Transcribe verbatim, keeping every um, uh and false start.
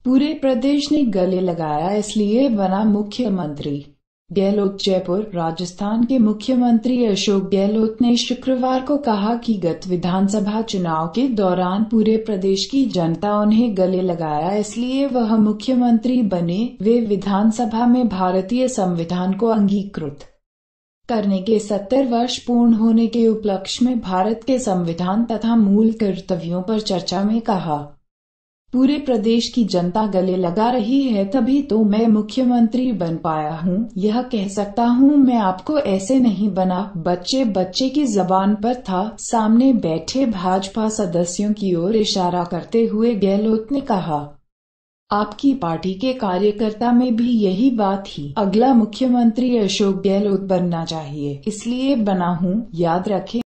पूरे प्रदेश ने गले लगाया इसलिए बना मुख्यमंत्री। गहलोत जयपुर। राजस्थान के मुख्यमंत्री अशोक गहलोत ने शुक्रवार को कहा कि गत विधानसभा चुनाव के दौरान पूरे प्रदेश की जनता उन्हें गले लगाया इसलिए वह मुख्यमंत्री बने। वे विधानसभा में भारतीय संविधान को अंगीकृत करने के सत्तर वर्ष पूर्ण होने के उपलक्ष्य में भारत के संविधान तथा मूल कर्तव्यों पर चर्चा में कहा, पूरे प्रदेश की जनता गले लगा रही है तभी तो मैं मुख्यमंत्री बन पाया हूँ। यह कह सकता हूँ मैं आपको ऐसे नहीं बना। बच्चे बच्चे की जबान पर था। सामने बैठे भाजपा सदस्यों की ओर इशारा करते हुए गहलोत ने कहा, आपकी पार्टी के कार्यकर्ता में भी यही बात थी। अगला मुख्यमंत्री अशोक गहलोत बनना चाहिए, इसलिए बना हूँ। याद रखें।